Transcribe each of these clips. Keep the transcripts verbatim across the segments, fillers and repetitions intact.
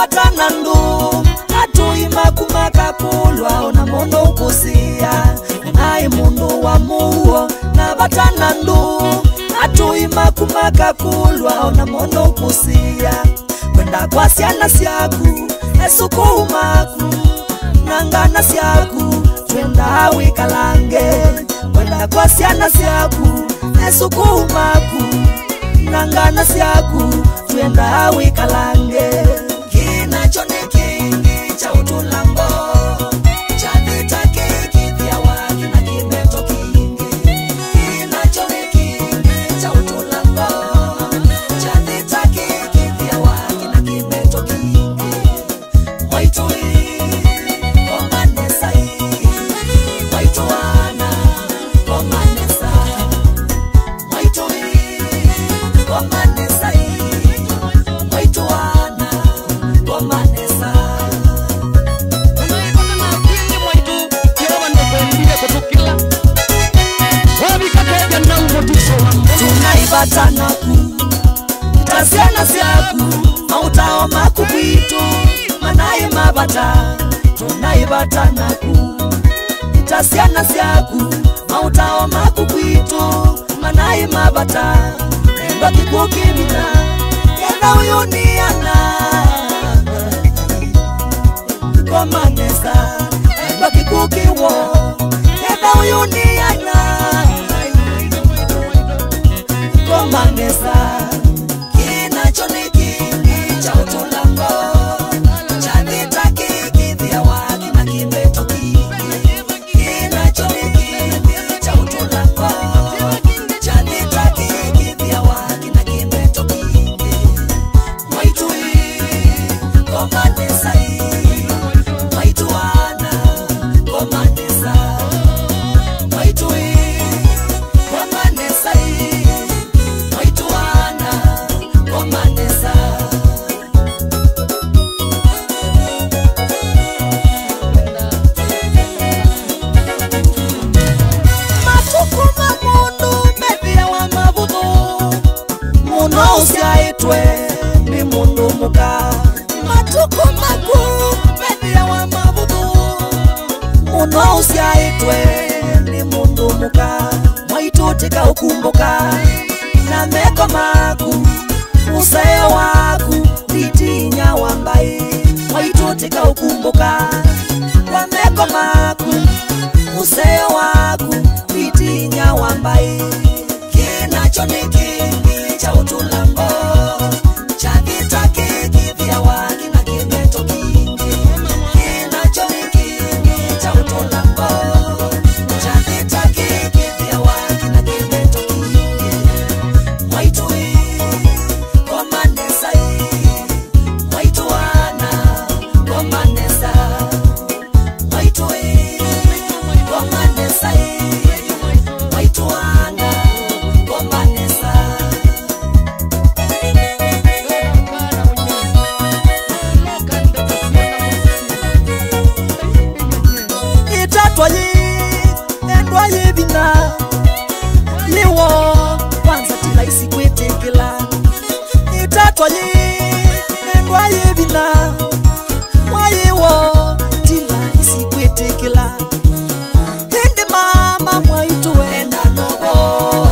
batana ndu atuima kumaka kulwa ona mono ukusia ai mundu wa muo na batana ndu atuima kumaka kulwa ona mono ukusia kwenda kwa siana siaku esukumaku nangana siaku twenda wikalange kwenda kwa siana siaku esukumaku nangana siaku twenda wikalange kinacho ni kingi cha utulango cha vita kikithia waki na kimeto kingi kinacho ni kingi cha utulango cha vita kikithia waki na kimeto kingi mwaitui komanesa mwaituana komanesa mwaitui komanesa mwaituana komanesa unaipata na kingi mwaitu kiroba ndokwendile kutukila wabikateja na umotisho wa mbono tunaibata naku tasiana siaku mautao makubito manai mabata tunaibata naku tasiana siaku mautao makubito manai mabata ndo kikukimina yana uyuniana komanesa ndo kikukiwo yana uyuniana komanesa kinacho ni kingi cha utulango cha vita kikithia waki na kimeto kingi kinacho ni kingi cha utulango cha vita kikithia waki na kimeto kingi mwaitui komanesa mwaituana komanesa mwaitui komanesa mwaituana komanesa matukuma mundu methia wa mavuthu muno usiaitwe ni mundu muka matukuma ku methia wa mavuthu muno usiaitwe ni mundu muka mwaitutika ukumbuka na meko maku museo waku litinya wambai mwaitutika ukumbuka kwa meko maku museo waku litinya wambai kinacho ni kingi cha utulango cha vita kikithia waki na kimeto kingi kinacho ni kingi cha utulango cha vita kikithia waki na kimeto kingi mwaitui komanesa mwaituana komanesa mwaitui komanesa mwaituana komanesa itatwayi endwayi bina liwo kwanza tilaisi kwetekela itatwayi endwayi bina mwayiwo tilaisi kwetekela hindi mama mwaituwe enda nobo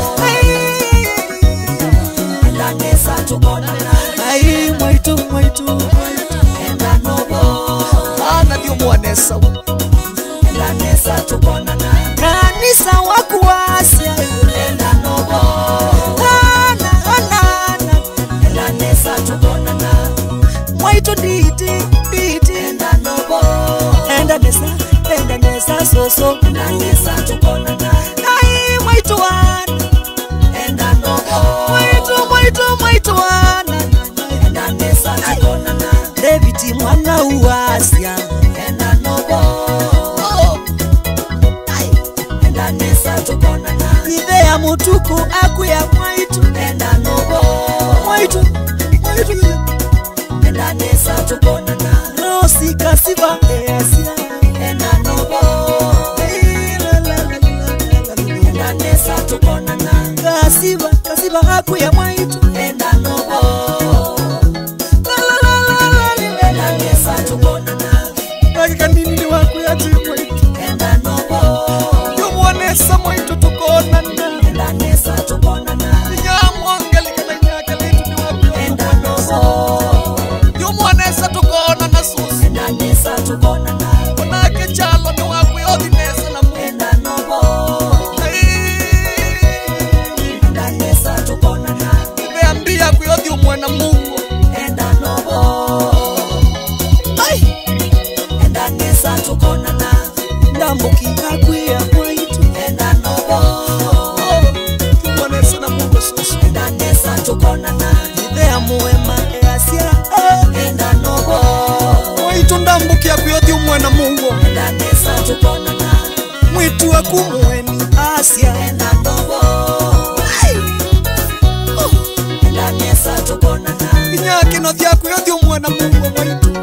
enda nesa tukonana ai mwaitu mwaitu enda nobo ana ndio mwanesa enda nesa tukonana kanisa wakuwasia enda nobo ana ana enda nesa tukonana mwaitu diti diti enda nobo enda nesa enda nesa soso enda nesa tukonana ai mwaitu wana enda nobo mwaitu mwaitu mwaitu wana enda nesa tukonana David mwana uwasia enda nobo enda nesa tukonana ive ya mutuku akuya mwaitu enda nobo mwaitu mwaitu enda nesa tukonana rosi kasiba easia enda nobo enda nesa tukonana kasiba kasiba akuya mwaitu enda nobo enda tukonana ithea muema easia enda nobo Waitu ndambukia kuyothi umwena Mungu enda nesa tukonana mwitu akumweni asia enda nobo enda nesa tukonana inyake no thia kuyothi umwena Mungu waitu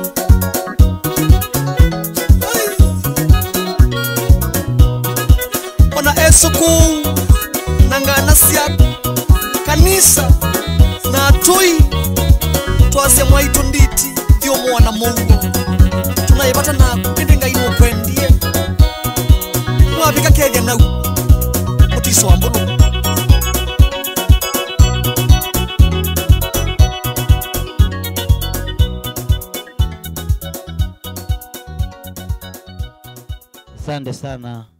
ona esuku nangana siaku kanisa na atui twase mwaitu nditi thio mwana Mungu tunayepata naku ndinga ino kwendie mwabika kege nau mutiso wa mbulu. Asante sana.